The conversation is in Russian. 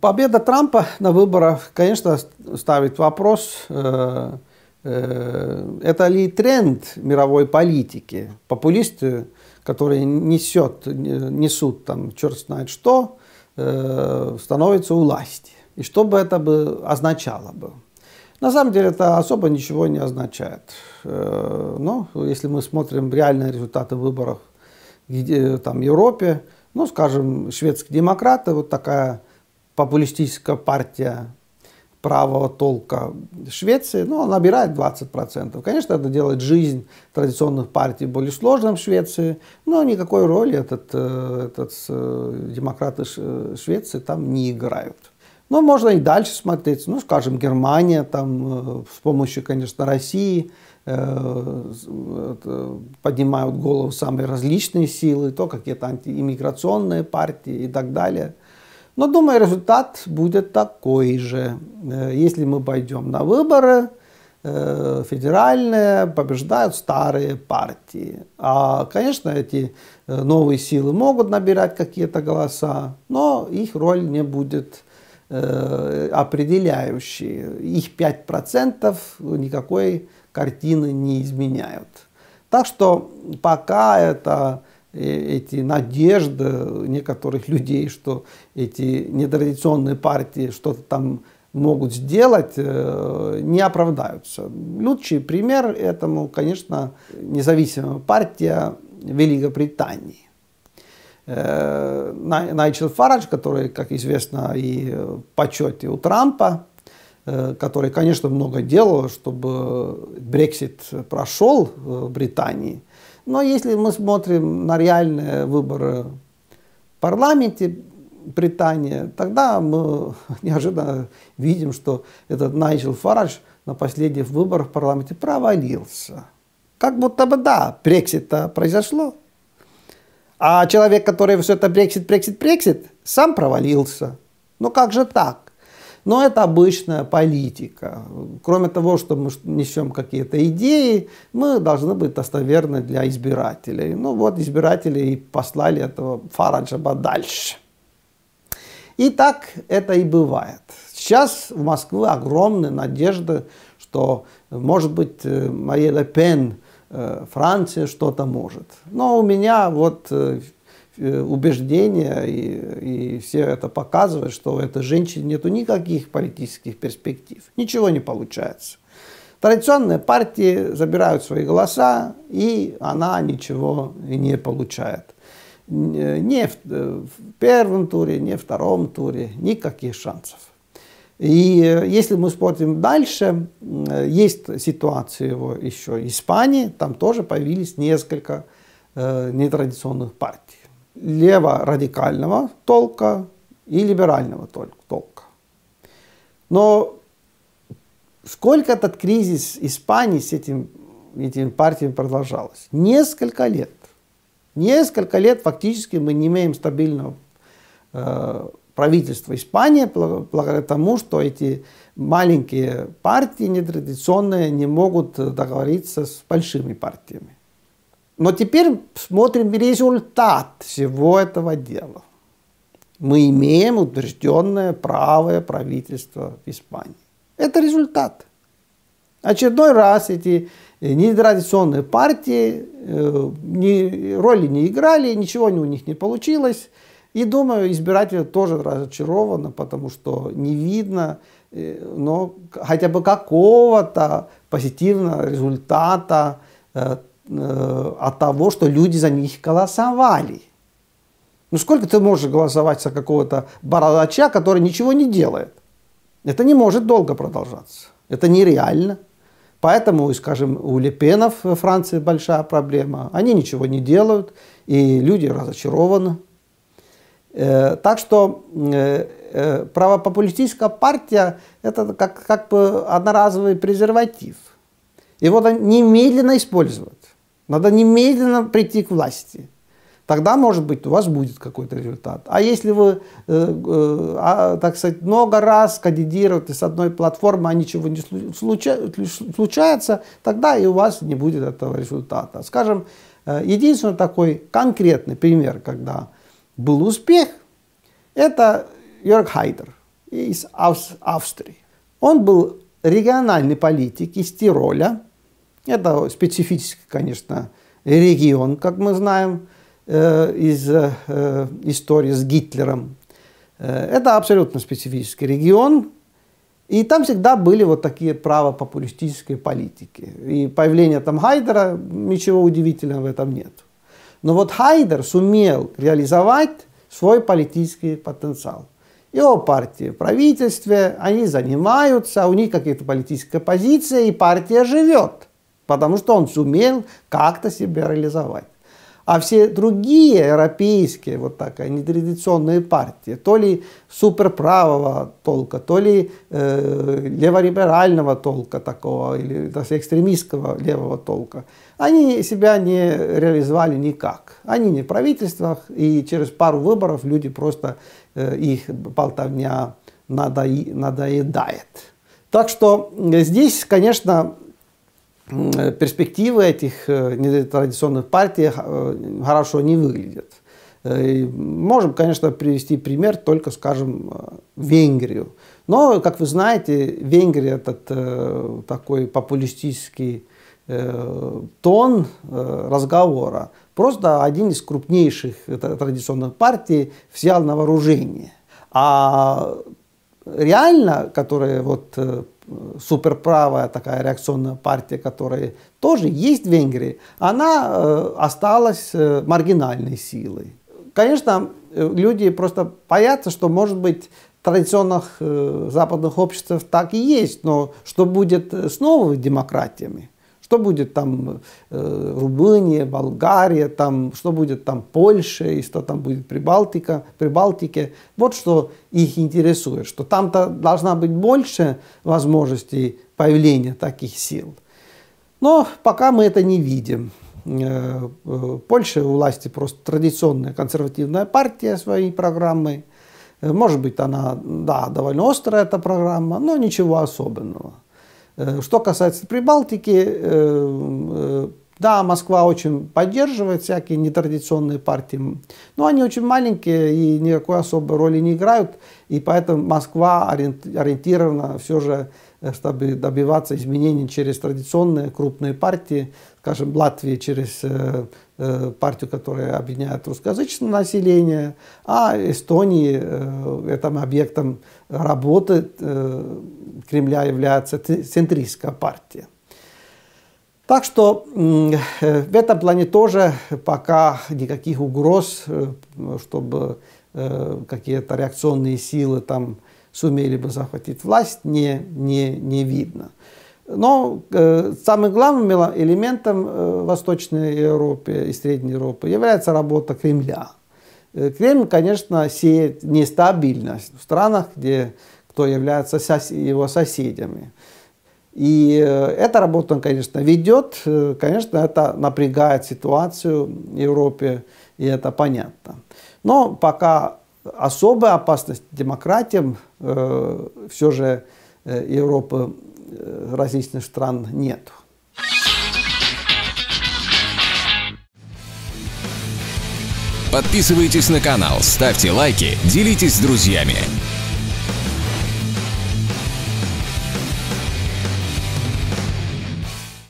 Победа Трампа на выборах, конечно, ставит вопрос, это ли тренд мировой политики. Популисты, которые несут там черт знает что, становятся у власти. И что бы это бы означало бы? На самом деле это особо ничего не означает. Но если мы смотрим реальные результаты выборов там, в Европе, ну, скажем, шведские демократы, вот такая популистическая партия правого толка Швеции, ну, набирает 20%. Конечно, это делает жизнь традиционных партий более сложной в Швеции, но никакой роли демократы Швеции там не играют. Но можно и дальше смотреть, ну, скажем, Германия, там, с помощью, конечно, России поднимают голову самые различные силы, то какие-то антииммиграционные партии и так далее. Но, думаю, результат будет такой же. Если мы пойдем на выборы федеральные, побеждают старые партии. А, конечно, эти новые силы могут набирать какие-то голоса, но их роль не будет определяющей. Их 5% никакой картины не изменяют. Так что пока эти надежды некоторых людей, что эти нетрадиционные партии что-то там могут сделать, не оправдаются. Лучший пример этому, конечно, независимая партия Великобритании. Найджел Фарадж, который, как известно, и в почете у Трампа, который, конечно, много делал, чтобы Брексит прошел в Британии. Но если мы смотрим на реальные выборы в парламенте Британии, тогда мы неожиданно видим, что этот Найджел Фарадж на последних выборах в парламенте провалился. Как будто бы да, Брексит-то произошло. А человек, который все это Брексит, сам провалился. Ну как же так? Но это обычная политика. Кроме того, что мы несем какие-то идеи, мы должны быть достоверны для избирателей. Ну вот избиратели и послали этого Фараджа подальше. И так это и бывает. Сейчас в Москве огромные надежды, что, может быть, Марин Ле Пен, Франция что-то может. Но у меня вот убеждения и все это показывает, что у этой женщины нету никаких политических перспектив. Ничего не получается. Традиционные партии забирают свои голоса, и она ничего не получает. Ни в первом туре, ни во втором туре никаких шансов. И если мы смотрим дальше, есть ситуация еще в Испании, там тоже появились несколько нетрадиционных партий. Лево-радикального толка и либерального толка. Но сколько этот кризис Испании с этими партиями продолжался? Несколько лет. Несколько лет фактически мы не имеем стабильного правительства Испании, благодаря тому, что эти маленькие партии нетрадиционные не могут договориться с большими партиями. Но теперь смотрим результат всего этого дела. Мы имеем утвержденное правое правительство в Испании. Это результат. Очередной раз эти нетрадиционные партии роли не играли, ничего у них не получилось. И думаю, избиратели тоже разочарованы, потому что не видно но хотя бы какого-то позитивного результата от того, что люди за них голосовали. Ну сколько ты можешь голосовать за какого-то бородача, который ничего не делает? Это не может долго продолжаться. Это нереально. Поэтому, скажем, у Ле Пенов во Франции большая проблема. Они ничего не делают, и люди разочарованы. Так что правопопулистическая партия – это как бы одноразовый презерватив. Его надо немедленно использовать. Надо немедленно прийти к власти. Тогда, может быть, у вас будет какой-то результат. А если вы, так сказать, много раз кандидируете с одной платформы, а ничего не случается, тогда и у вас не будет этого результата. Скажем, единственный такой конкретный пример, когда был успех, это Йорк Хайдер. из Австрии. Он был региональный политик из Тироля. Это специфический, конечно, регион, как мы знаем из истории с Гитлером. Это абсолютно специфический регион. И там всегда были вот такие правопопулистические политики. И появление там Хайдера, ничего удивительного в этом нет. Но вот Хайдер сумел реализовать свой политический потенциал. Его партии в правительстве, они занимаются, у них какие-то политические позиции, и партия живет. Потому что он сумел как-то себя реализовать. А все другие европейские вот такая нетрадиционные партии, то ли суперправого толка, то ли левориберального толка такого, или даже экстремистского левого толка, они себя не реализовали никак. Они не в правительствах, и через пару выборов люди просто, их болтовня надоедает. Так что здесь, конечно, перспективы этих нетрадиционных партий хорошо не выглядят. Можем, конечно, привести пример только, скажем, Венгрию. Но, как вы знаете, Венгрия этот такой популистический тон разговора просто один из крупнейших традиционных партий взял на вооружение. А реально, которая вот суперправая такая реакционная партия, которая тоже есть в Венгрии, она осталась маргинальной силой. Конечно, люди просто боятся, что, может быть, в традиционных западных обществах так и есть, но что будет с новыми демократиями? Что будет там Румыния, Болгария, там, что будет там Польша, и что там будет Прибалтике. Вот что их интересует, что там-то должна быть больше возможностей появления таких сил. Но пока мы это не видим. В Польше у власти просто традиционная консервативная партия своей программой. Может быть, она, да, довольно острая эта программа, но ничего особенного. Что касается Прибалтики, да, Москва очень поддерживает всякие нетрадиционные партии, но они очень маленькие и никакой особой роли не играют, и поэтому Москва ориентирована все же, чтобы добиваться изменений через традиционные крупные партии, скажем, Латвии через партию, которая объединяет русскоязычное население, а Эстонии этим объектом работы Кремля является центристская партия. Так что в этом плане тоже пока никаких угроз, чтобы какие-то реакционные силы там сумели бы захватить власть, не видно. Но самым главным элементом в Восточной Европе и Средней Европе является работа Кремля. Кремль, конечно, сеет нестабильность в странах, кто является его соседями. И эта работа он, конечно, ведет, конечно, это напрягает ситуацию в Европе, и это понятно. Но пока особой опасности демократиям все же Европы различных стран нет. Подписывайтесь на канал, ставьте лайки, делитесь с друзьями.